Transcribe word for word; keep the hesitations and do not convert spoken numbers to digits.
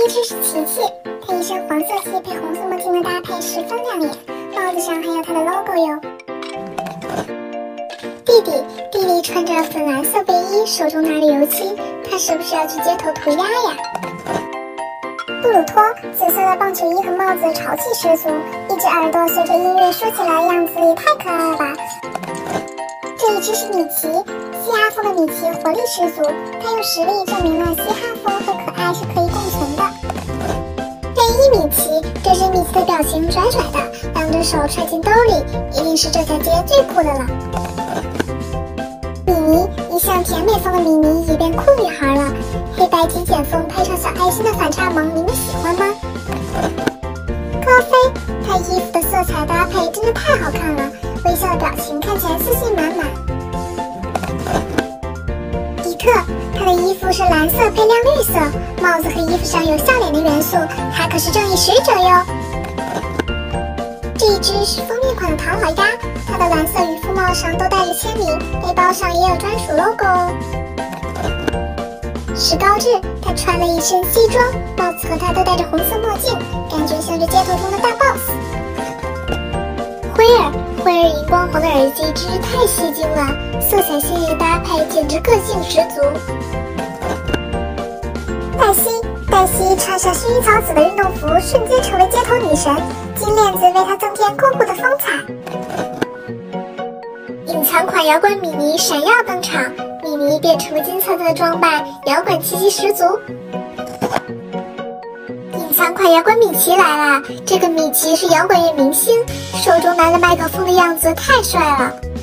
一只是琪琪，她一身黄色系配红色墨镜的搭配十分亮眼，帽子上还有她的 logo 哟。弟弟，弟弟穿着粉蓝色背衣，手中拿着油漆，他是不是要去街头涂鸦呀？布鲁托，紫色的棒球衣和帽子潮气十足，一只耳朵随着音乐竖起来，样子也太可爱了吧！这一只是米奇，嘻哈风的米奇活力十足，他用实力证明了嘻哈风和可爱是可以共存的。内衣米奇，这只米奇的表情拽拽的，两只手揣进兜里，一定是这条街最酷的了。米妮，一向甜美风的米妮也变酷女孩了，黑白极简风配上小爱心的反差萌，你们喜欢吗？高飞，她衣服的色彩搭配真的太好看了，微笑的表情看起来自信满满。迪特，他的衣服是蓝色配亮绿色，帽子和衣服上有笑脸的元素，他可是正义使者哟。这一只是封面款的唐老鸭，它的蓝色渔夫帽上都带着签名，背包上也有专属 logo 哦。石高志，他穿了一身西装，帽子和他都戴着红色墨镜，感觉像是街头中的大 boss。辉儿，辉儿荧光黄的耳机真是太吸睛了，色彩鲜艳的搭配简直个性十足。黛西，黛西穿上薰衣草紫的运动服，瞬间成为街头女神，金链子为她增添酷酷的风采。隐藏款摇滚米妮闪耀登场，米妮变成了金色的装扮，摇滚气息十足。隐藏款摇滚米奇来了，这个米奇是摇滚乐明星，手中拿着麦克风的样子太帅了。